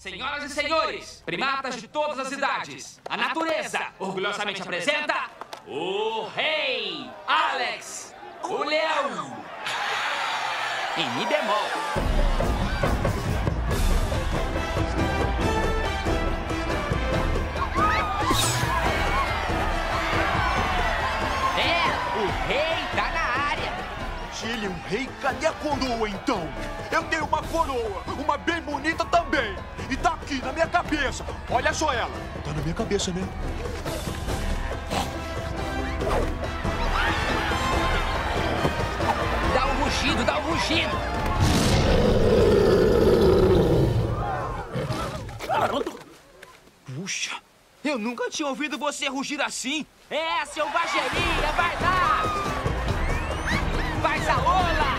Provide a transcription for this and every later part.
Senhoras e senhores, primatas de todas as idades, a natureza orgulhosamente apresenta o Rei Alex, o Leão, em Mi bemol. O rei tá na área. Se ele é um rei, cadê a coroa, então? Eu tenho uma coroa, uma bem bonita também. E tá aqui, na minha cabeça. Olha só ela. Tá na minha cabeça, né? Dá um rugido, dá um rugido. Puxa, eu nunca tinha ouvido você rugir assim. É, selvageria, vai lá! Vai, Saola!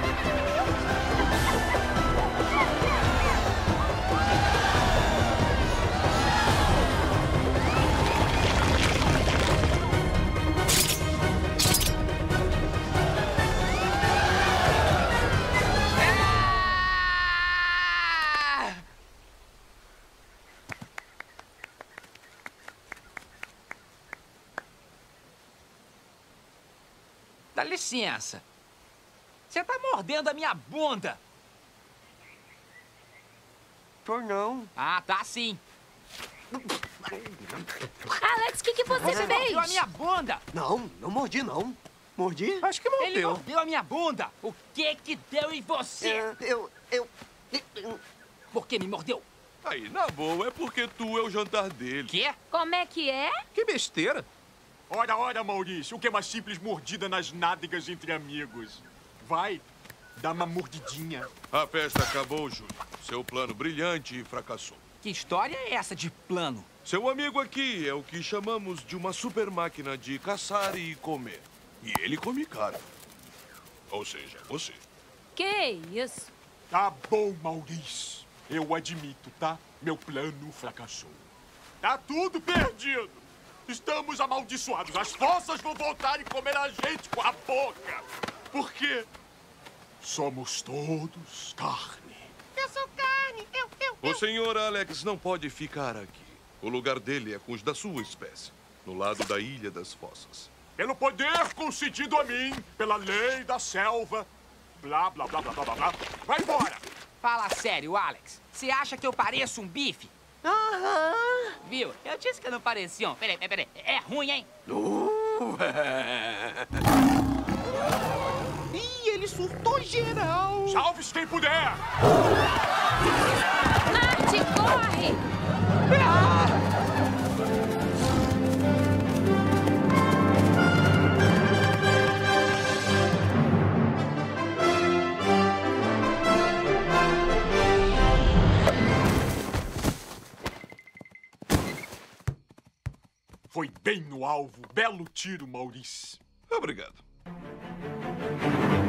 Dá licença. Você tá mordendo a minha bunda. Tô não. Ah, tá sim. Alex, o que você Você fez? mordeu a minha bunda. Não mordi, não. Mordi? Acho que Ele mordeu. mordeu a minha bunda. O que deu em você? Por que me mordeu? Aí, na boa, é porque tu é o jantar dele. Quê? Como é que é? Que besteira. Ora, Maurício. O que é uma simples mordida nas nádegas entre amigos? Vai, dá uma mordidinha. A festa acabou, Júlio. Seu plano brilhante fracassou. Que história é essa de plano? Seu amigo aqui é o que chamamos de uma super máquina de caçar e comer. E ele come carne. Ou seja, você. Que isso? Tá bom, Maurício. Eu admito, tá? Meu plano fracassou. Tá tudo perdido. Estamos amaldiçoados. As fossas vão voltar e comer a gente com a boca. Por quê? Somos todos carne. Eu sou carne. O senhor Alex não pode ficar aqui. O lugar dele é com os da sua espécie, no lado da Ilha das Fossas. Pelo poder concedido a mim, pela lei da selva, blá, blá, blá, blá, blá, blá, blá. Vai embora! Fala sério, Alex. Você acha que eu pareço um bife? Aham. Viu? Eu disse que não parecia um. Peraí. É ruim, hein? Ih, ele surtou geral. Salve-se quem puder! Marte, corre! Foi bem no alvo. Belo tiro, Maurício. Obrigado.